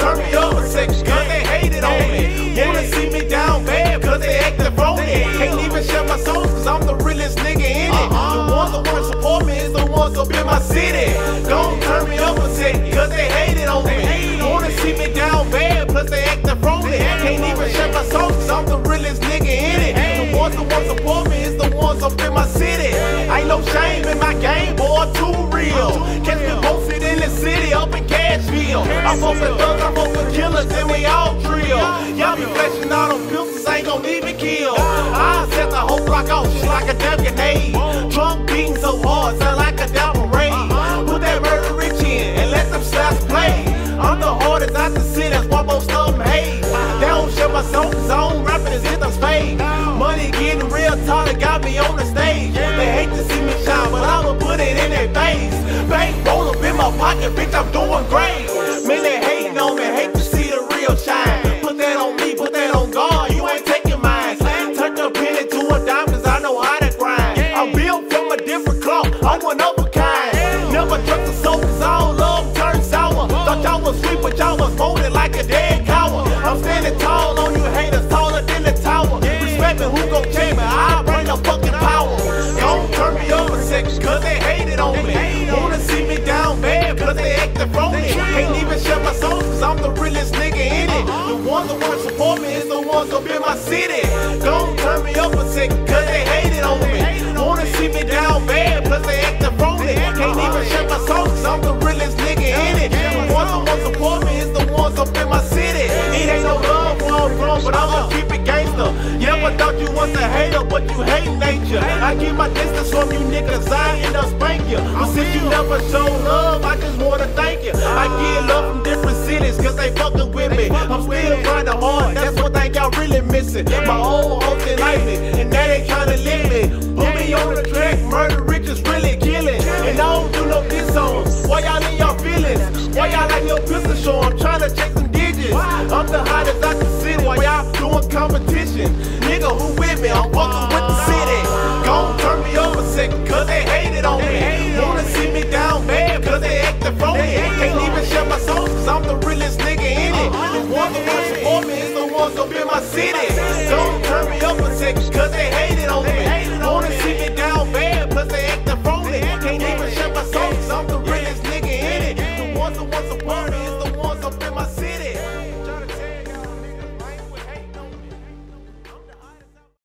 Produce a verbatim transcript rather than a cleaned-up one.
turn me up a section, cause they hated on me. Wanna see me down bad, cause they acting phony. Can't even share my songs, cause I'm the realest nigga in it. The ones that wanna support me is the ones up in my city. Gon' turn me up a second, cause they hated on me. Wanna see me down bad, plus they acting phony. Can't even share my songs, cause I'm the realest nigga in it. The ones that wanna support me is the ones up in my city. Ain't no shame in my game, boy, too real. Catch me posted in the city, up in Cashville. I'm for the thugs, I'm for the killers, and we all drill. Y'all be flashing out on pistols, ain't gon' even kill. I set the whole block off shit like a damn grenade. Drunk beating so hard, sound like a damn parade. Put that murder rich in and let them slaps play. I'm the hardest out the city, that's why most of them hate. They don't share my songs, cause I don't rapping as if I'm spade. Money getting real tall, it got me on the stage. They hate to see me shine, but I'ma put it in their face. Bank roll up in my pocket, bitch, I'm doing great. Man, they hating on me, hate to see the real shine. Put that on me, put that on God, you ain't taking mine. Turn the penny to a dime, cause I know how to grind. I'm built from a different cloth, I'm one of a kind. Never trust a soul, cause all love turn sour. Thought y'all was sweet, but y'all was molded like a dead coward. I'm standing tall on you haters, taller than the tower. Respect me, who gon' change me? I bring the fucking power. Gon' turn me up a section, cause they hated on me. Wanna see me down bad, cause they acting phony. Can't even share my songs, cause I'm the realest nigga in it. The ones that wanna support me is the ones up in my city. Gon' turn me up a second, cause they hated on me. Wanna see me down bad, cause they acting phony. Can't even share my songs, cause I'm the realest nigga in it. The ones that wanna support me is the ones up in my city. It ain't no love where I'm from, but I'ma keep it gangster. Never thought you was a hater, but you hate nature. I keep my distance from you niggas, I end up spank you. But since you never show love, I just wanna thank you. I get love from different cities, cause they fucking with me. I'm still grinding hard, that's one thing y'all really missing. My old hoes they like me, and now they tryna lick me. Put me on the track, murder rich is really killing. And I don't do no diss songs, why y'all in y'all feelings? Why y'all like your pistol show, I'm tryna check some digits. I'm the hottest out the city, while y'all doing competition. Nigga, who with me? I'm